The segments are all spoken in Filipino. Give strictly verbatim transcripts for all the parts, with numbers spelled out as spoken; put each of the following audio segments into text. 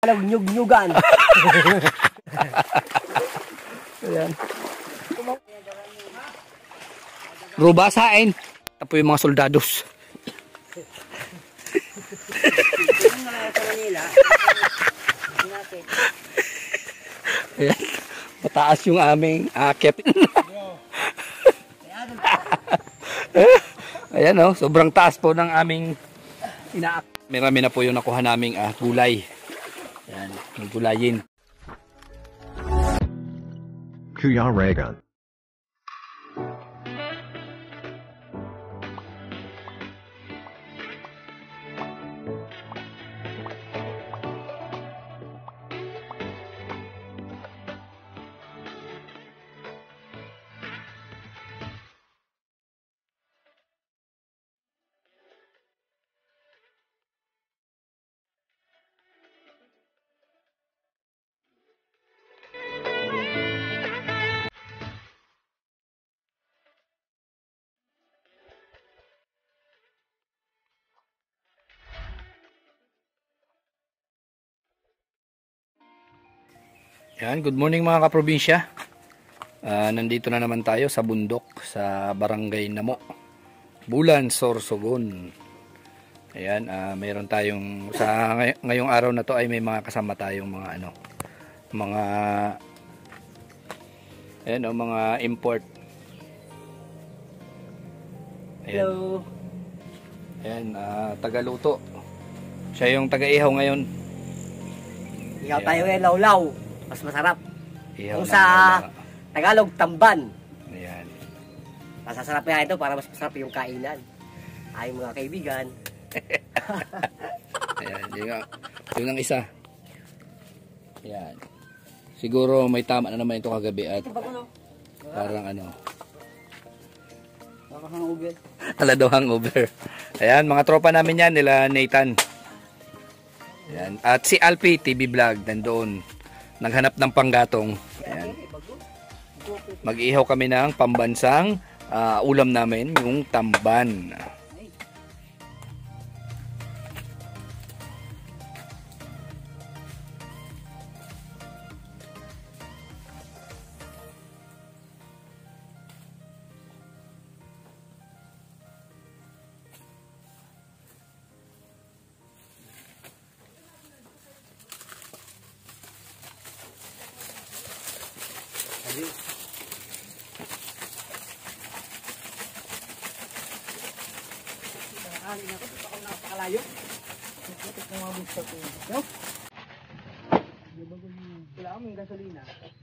Nyug-nyugan. Ayan. Rubasain. Ito po yung mga soldados. Ayan. Mataas yung aming akit. Ayan o, oh, sobrang taas po ng aming inaak. Marami na po yung nakuha naming ah, gulay. Ayan, yung gulayin. Kuya Regan. Yan, good morning mga kaprobinsya. Uh, nandito na naman tayo sa bundok sa Barangay Namo, Bulan, Sorsogon. Ayan, uh, mayroon tayong sa ngay ngayong araw na to ay may mga kasama tayong mga ano, mga ayan, oh, mga import. Ayan. Hello. Ayan, uh, tagaluto. Siya yung taga-ihaw ngayon. Ihaw tayo ngayon, lawlaw. Mas masarap. Ihaw Kung sa na, Tagalog, tamban. ayan. Masasarap nga ito para mas masarap yung kainan. Ay mga kaibigan. Ayan, yun ang, yun ang isa. Ayan. Siguro may tama na naman ito kagabi at parang ano. Hangover. Ala daw hangover. Ayan, mga tropa namin yan, nila Nathan. Ayan. At si Alpi T V Vlog nandoon. Naghanap ng panggatong. Ayan. Mag-ihaw kami ng pambansang uh, ulam namin, yung tamban. Alin ako, dito ako napakalayo. Ito ko mga gusto ko. Yo. Wala akong gasolina.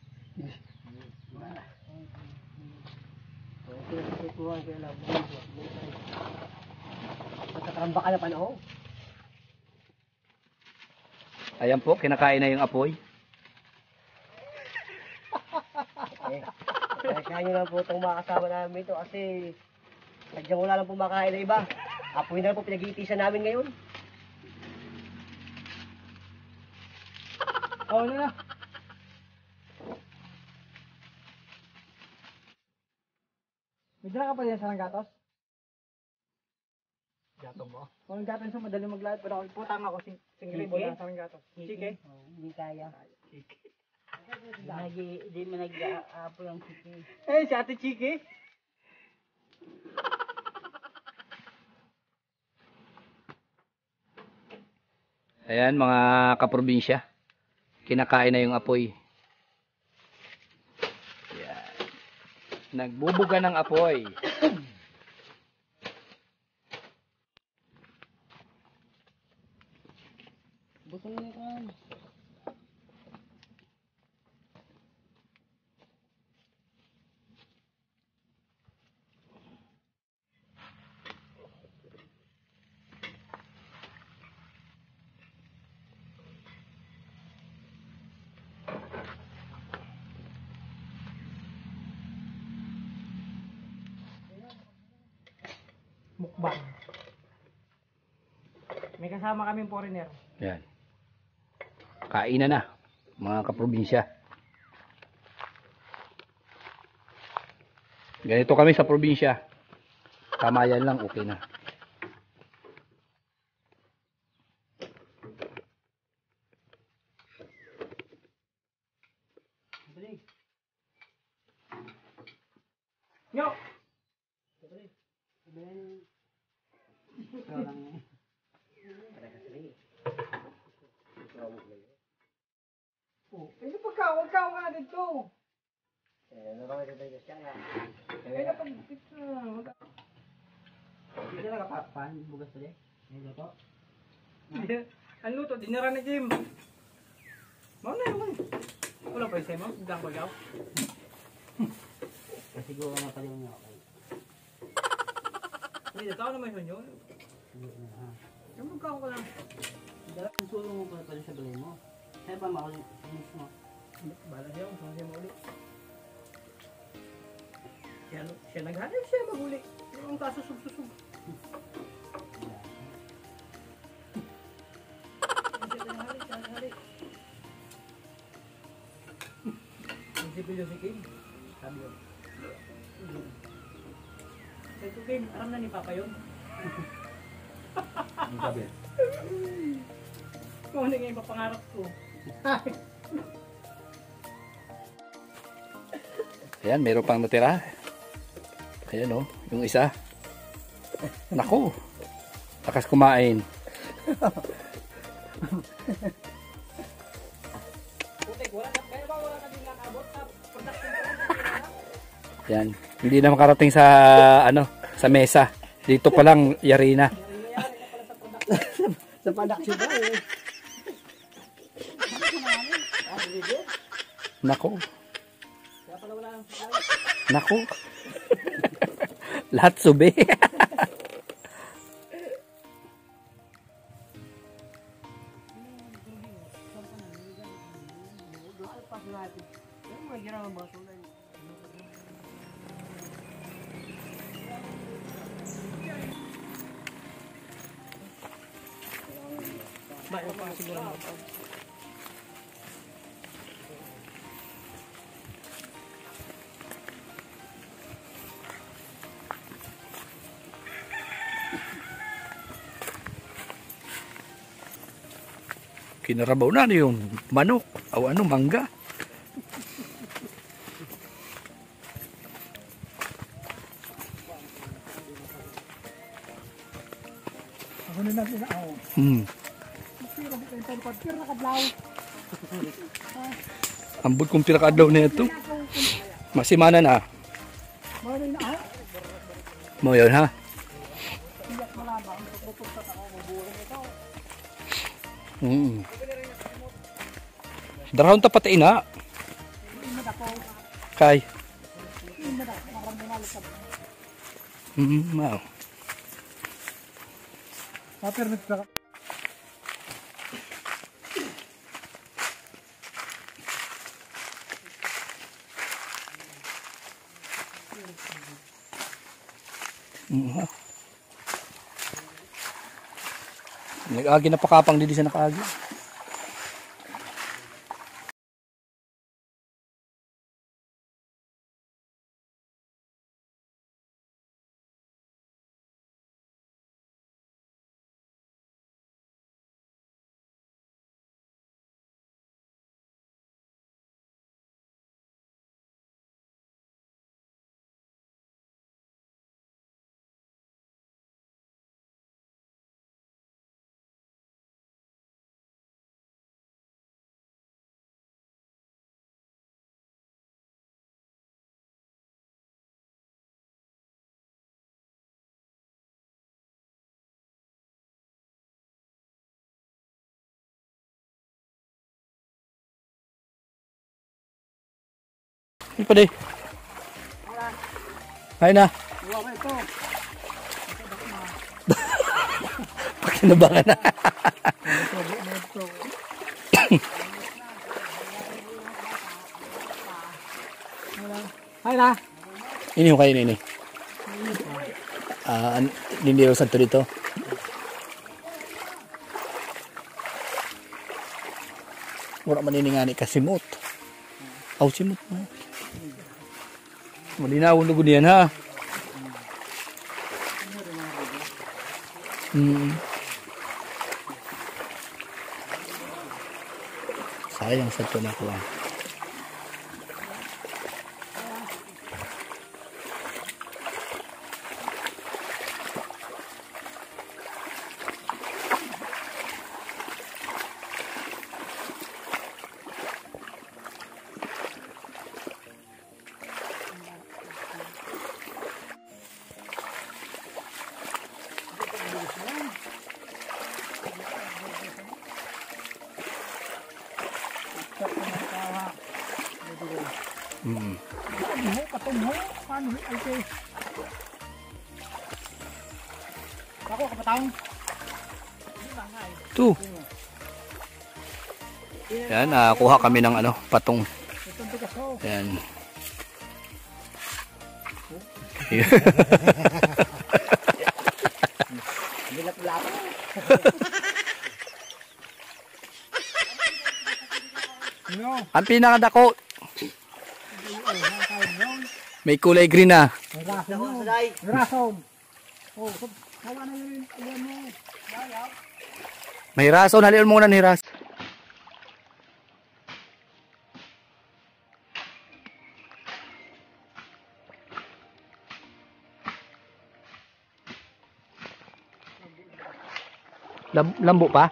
Pagkakaramba ka na panahon. Ayan po, kinakain na yung apoy. Eh, kaya nyo lang po itong mga kasama namin ito kasi sadyang wala lang po makain na iba. Apoy na lang po pinag-iitisan namin ngayon. Oo na na. May dala ka pa din sa Langgatos? Gatong mo? Kung Langgatos sa madali maglayad pero ako putang ako sing single bola sa Langgatos. Chike? Oo, hindi kaya. Chike. Hindi di man nag-aapo yung Chike. Eh, si Ate Chike? Ayan mga kaprobinsya, kinakain na yung apoy. Ayan. Nagbubuga ng apoy. Butong na kan. Mukbang. May kasama kaming foreigner. Ayan. Kainan na mga kaprobinsya. Ganito kami sa probinsya. Kamayan lang, okay na. Yo! Oh, eh, pagka, huwag ka, huwag ka na dito. Eh, ano kami dito yung siya nga? Eh, napag, dito na, huwag ka. Dito na kapapan, bugas ulit. May luto? Ang luto, dinara na Jim. Mau na yun. Wala pa yung sa'yo mo? Dang pagaw? Siguro na pala yung ako. Hindi, tao naman yun yun. Yung magkakaw ka lang. Dala ang sulong mo pala pala sa balay mo. Saan pa makulit mo? Bahala siya kung saan siya mahuli. Siya, siya naghanap siya mahuli. Yung kasusog-susog. Siya naghali, siya naghali. Nagsipil yung si Kim. Sabi yun. Sabi ko Kim, aram na ni Papa yun. Ang sabi? Kung ano nga yung papangarap ko. Ayan, meron pang natira. Ayan o, yung isa. Naku, lakas kumain. Putik, wala ka, kaya ba wala ka din nakabot sa production ko? Ayan, hindi na makarating sa ano, sa mesa. Dito pa lang yari na. Sa production ba eh? Naku, Kaya pala wala nang supply. naku. Lahat subi. Bayo pa siguro mo. Kinarabaw na yung manok. O ano, mangga. Ako na natin na ako. Hmm. Pero pag pero nakablaw. Ambot kong pinakadlaw na ito. Masimana na. Mawala na ako. Mo yun ha. Iyak malabang. Pupunta ako, mabulang ito. Hmm. Darahon ta pati ina. Kay. Hmm, wow. Papermit ka. Mm-hmm. Nag-agi na pakapang didi sa nakaagi. Ano pa di? Hay na. Wala ito. Pakinabangan na. Hay na. Ini yung kayo nini. Ah, uh, nindiro sa to dito. Wala man ini nga ni kasimot. Aw simot mo. Malinaw lugo niyan ha. Hmm. Sayang sa to na ko. Mm. Mo katumho, paano ni Alpe? Ako kapatang. Ito. Yan, ah, kuha kami ng ano, patong. Yan. Bilat-bilat. Ang pinakadako. May kulay green na. Rason. Oh, kawa na yun. Ayan mo. May rason, halion muna ni Ras. Lam lambo pa?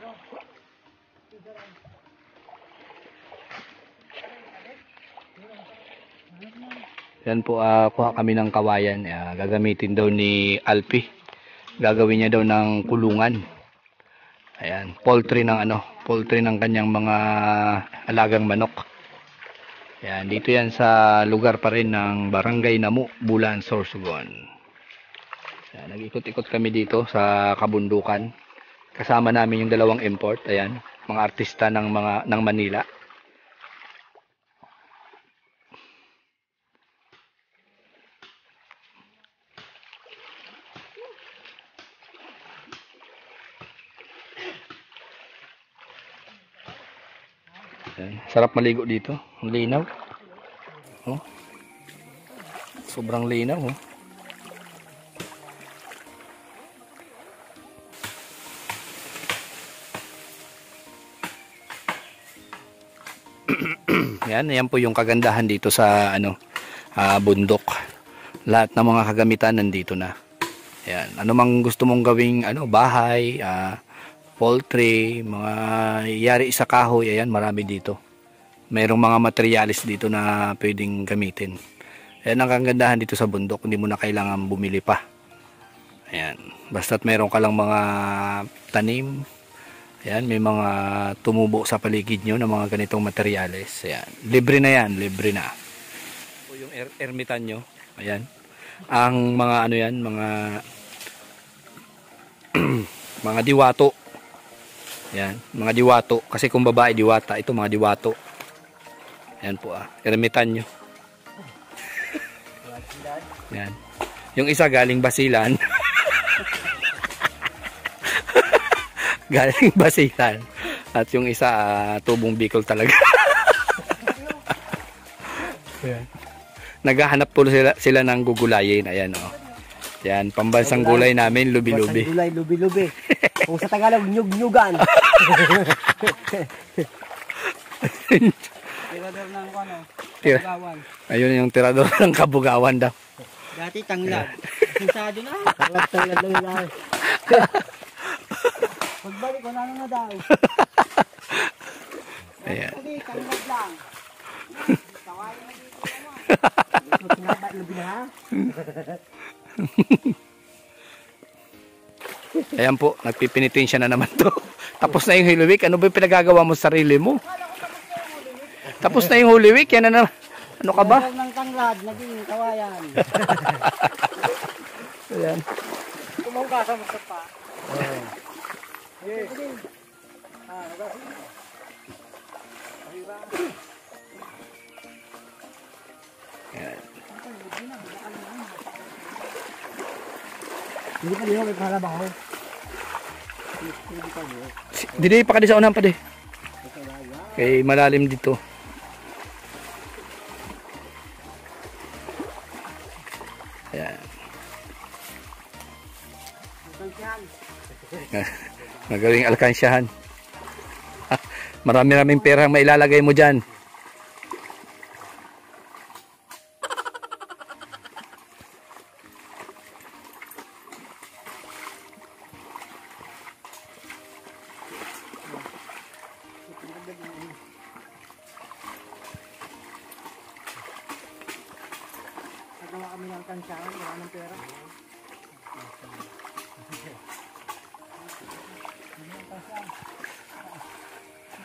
Yan po, uh, kuha kami ng kawayan. Uh, gagamitin daw ni Alpi. Gagawin niya daw ng kulungan. Ayan, poultry ng ano, poultry ng kanyang mga alagang manok. Ayan, dito yan sa lugar pa rin ng Barangay Namu, Bulan, Sorsogon. Ayan, nag-ikot-ikot kami dito sa kabundukan. Kasama namin yung dalawang import, ayan, mga artista ng mga ng Manila. Ayan, sarap maligo dito. Ang linaw. Oh. Sobrang linaw, oh. Yan, yan po yung kagandahan dito sa ano, uh, bundok. Lahat ng mga kagamitan nandito na. Yan, ano mang gusto mong gawing ano, bahay, uh, poultry, mga yari sa kahoy, ayan, marami dito. Mayroong mga materialis dito na pwedeng gamitin. Ayan ang kagandahan dito sa bundok, hindi mo na kailangan bumili pa. Ayan, basta't mayroon ka lang mga tanim. Ayan, may mga tumubo sa paligid nyo ng mga ganitong materyales. Ayan, libre na yan, libre na. O yung er ermitan nyo, ayan. Ang mga ano yan, mga mga diwato. Ayan, mga diwato. Kasi kung babae diwata, ito mga diwato. Ayan po ah, ermitan nyo. Ayan. Yung isa galing Basilan. Galing Basilan. At yung isa uh, tubong Bicol talaga. Ayan. Naghahanap po sila, sila ng gugulayin. Ayan o. Oh. Yan, pambansang gulay namin, lubi-lubi. Gulay, lubi-lubi. Kung sa Tagalog, nyug-nyugan. Tirador ng ano, Tira. kabugawan. Ayun yung tirador ng kabugawan daw. Dati tanglad. Sinsado na. Tanglad lang lang. Pagbalik ko na na daw. Ayan. Hindi, tanglad lang. Tawarin na dito naman. Sinaba, lubi na ha? Ayan po, nagpipinitin siya na naman to. Tapos na yung Holy Week. Ano ba yung pinagagawa mo sa sarili mo? Tapos na yung Holy Week. Yan na na. Ano ka ba? Tirador ng tanglad, naging kawayan. Ayan. Kumaw ka sa mga pa. Oo. Yes. Ah, nagasi. Ayun ba? Ayan. Hindi pa niyo, may pahalabaw. Dili pa ka di sa unahan pa di. Okay, malalim dito. Ayan. Magawing alkansyahan. Marami-raming pera ang mailalagay mo dyan. Nagawa kami ng kansyahan, wala ng pera.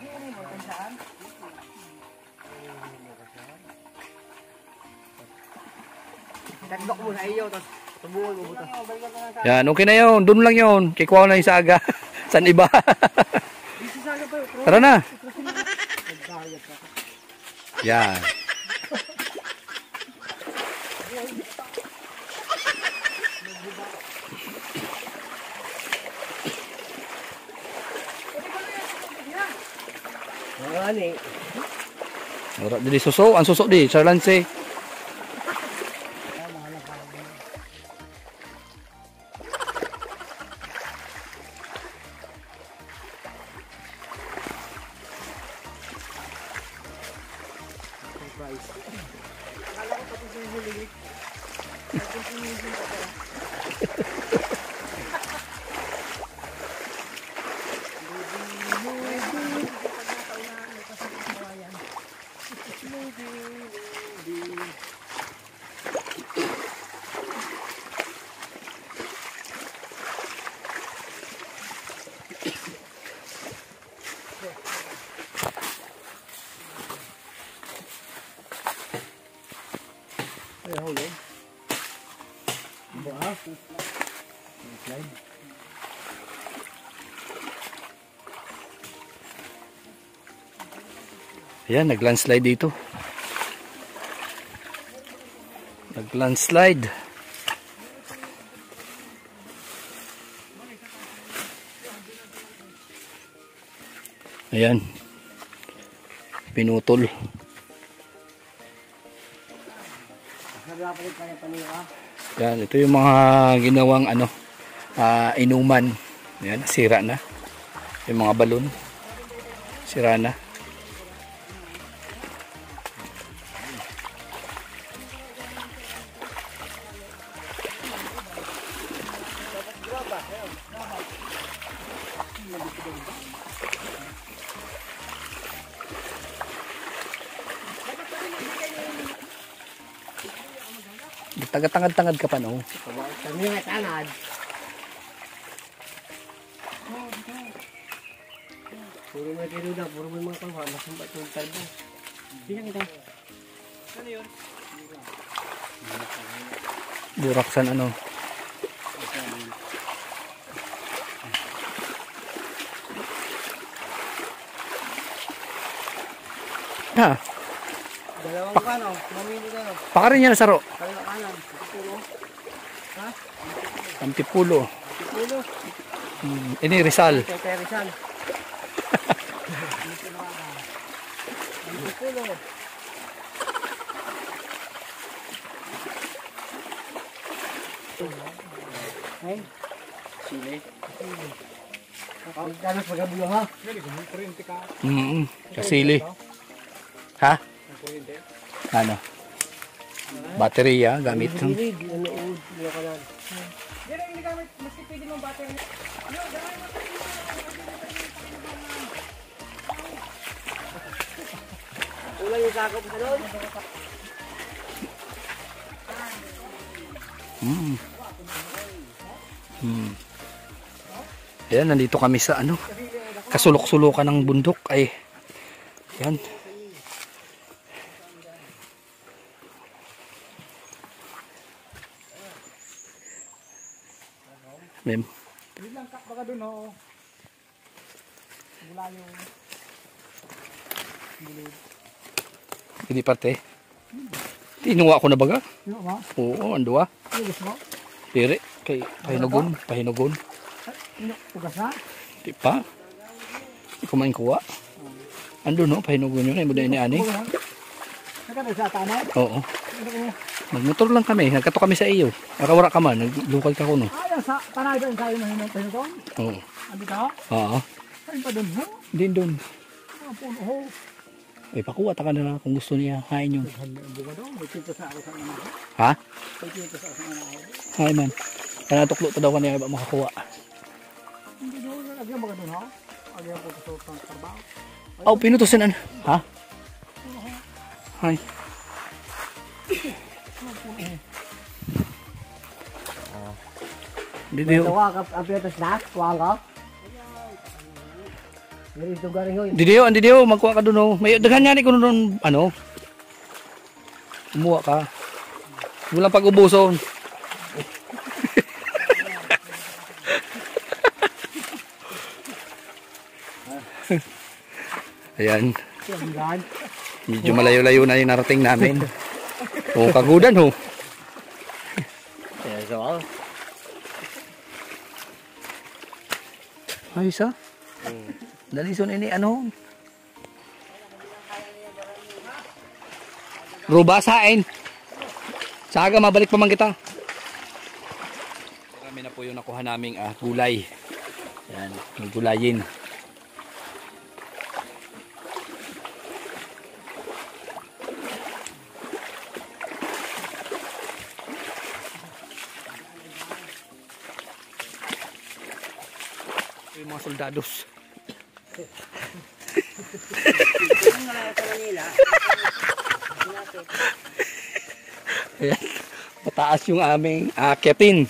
Tagdok mo sa iyo, tapos tubuhan mo butas. Yan, okay na yun. Doon lang yun. Kikuha na yung saga. San iba? Tara na. Yan. Ano eh. Ora jadi suso, ang suso di, charlanse. Ay, huli. Buah. Slide. Ayan, nag-landslide dito. Nag-landslide. Ayan. Pinutol. Yan, ito yung mga ginawang ano, uh, inuman. Yan, sira na. Yung mga balon. Sira na. Tagatangad-tangad ka pa no. Kami nga tangad. Puro may kinuda, puro may mga kalwa, masumpat yung talbo. Bilang ito. Ano yun? Buraksan ano. Ha? Dalawang kano, mamili ka no. Pakarin niya na saro. Kaliwa kanan, pulo. Ha? Antipulo. Pulo. Hmm, ini Rizal. Kay kay Rizal. Pulo. Ay, sili. Ang ganas magabulo ha. Mm, kasili. Ha? Ano? Baterya gamit. Hindi, ano uod, ano kanan. Ulan yung sakop sa doon. Hmm. Hmm. Ayan, nandito kami sa ano, kasulok-sulukan ng bundok. Ay, yan. Mem. Bilang ka baka doon ho. Mula yung Hindi parte. Tinuwa ko na baga. ano ba? Oo, andua. Ano gusto mo? Pire kay pahinugon, pahinugon. Ano? Tugas na? Di pa. Di ko man kuha. Ando no, pahinugon yun ay muda ini ani. Naka sa tanay? Oo. Nagmotor lang kami, nagkato kami sa iyo. Nakawara ka man, naglukad ka kuno. Ay, sa tanay doon tayo mahinang tayo doon? Oo. Andi ka? Oo. Saan pa doon ho? Din doon. Ah, puno ho. Ay pakuha ta ka na kung gusto niya hain yun. Buka doon, may kinto sa ako sa mga. Ha? May kinto sa ako sa mga. Hay man. Kana tuklo to daw kaniya ba makakuha. Hindi doon, agyan baka doon ho? Agyan po sa utang trabaho. Oh, pinutusin ano? Ha? Hay. Hindi May di. tawa ka, ang piyatas na? Kuha ka? Dito garing ho. Didiyo, andi diyo, magkuha ka doon oh. May daghan yan ko doon, ano? Umuha ka. Walang pag-ubuson. Ayan. Medyo malayo-layo na yung narating namin. O, kagudan ho. Yes, so. Ayos ha? Dalison ini ano? Rubasain. Saga mabalik pa man kita. Kami na po yung nakuha naming ah, gulay. Yan, gulayin. Yung mga soldados. Ayan, mataas yung aming akyatin.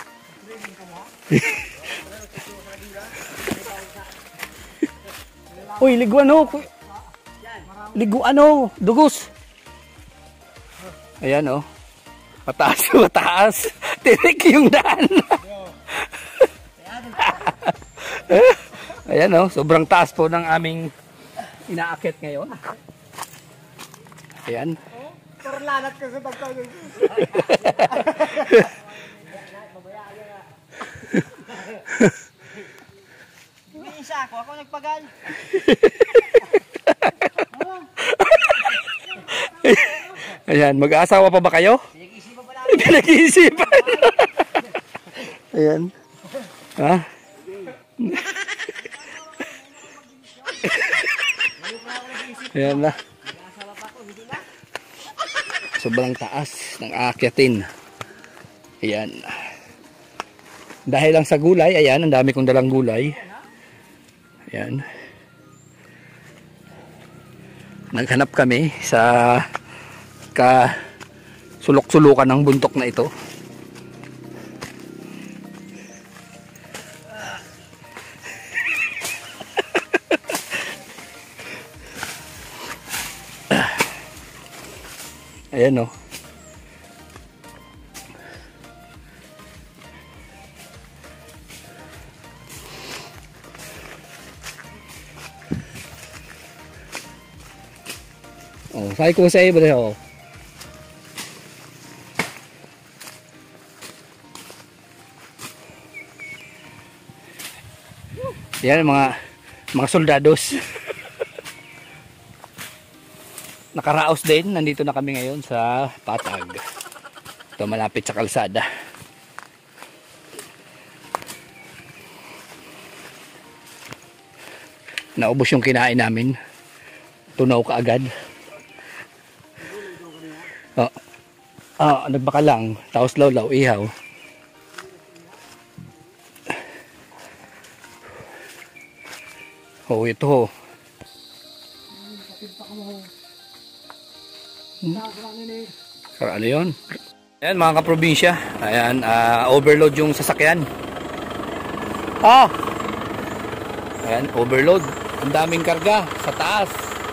Uy, liguan ho. Liguan ho, dugos. Ayan oh. Mataas, mataas. Tirik yung daan. Ayan oh, sobrang taas po ng aming inaakyat ngayon. Ayan. Perlalat ka sa pagkagod. May isa ako, ako nagpagal. Ayan, mag-aasawa pa ba kayo? Pinag-isipan pa namin. Pinag-iisipan. Ayan. Ha? Ayan na. Sobrang taas ng aakyatin. Ayan. Dahil lang sa gulay, ayan, ang dami kong dalang gulay. Ayan. Naghanap kami sa ka sulok-sulukan ng buntok na ito. Ayan o. Oh, sabi ko sa iyo ba oh. Yan mga mga soldados. Nakaraos din, nandito na kami ngayon sa Patag. Ito malapit sa kalsada. Naubos yung kinain namin. Tunaw ka agad. Oh. Ah, nagbaka lang, tapos lawlaw, ihaw. Oh, ito ho. Kaya ano yun? Ayan mga kaprobinsya. Ayan, uh, overload yung sasakyan. Ah! Ayan, overload. Ang daming karga sa taas.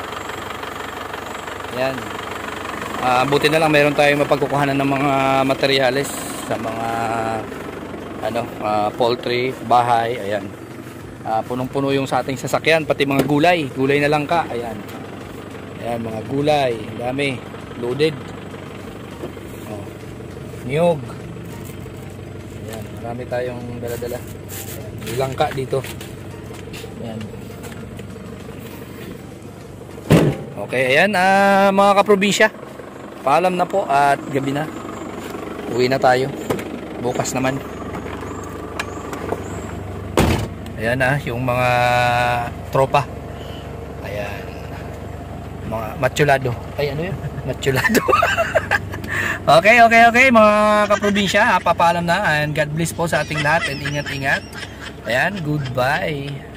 Ayan. Uh, buti na lang meron tayong mapagkukuhanan ng mga materyales sa mga ano, uh, poultry, bahay. Ayan. Uh, punong-puno yung sa ating sasakyan, pati mga gulay. Gulay na lang ka. Ayan. Ayan, mga gulay. Dami. Loaded. Oh. Niyog. Ayan, marami tayong dala-dala. Ayan, may langka dito. Ayan. Okay, ayan uh, mga kaprobinsya. Paalam na po at gabi na. Uwi na tayo. Bukas naman. Ayan ah, yung mga tropa. Ayan. Mga matsulado. Ay, ano yun? Matsulado. Okay, okay, okay. Mga kaprobinsya, papaalam na. And God bless po sa ating lahat. And ingat-ingat. Ayan, goodbye.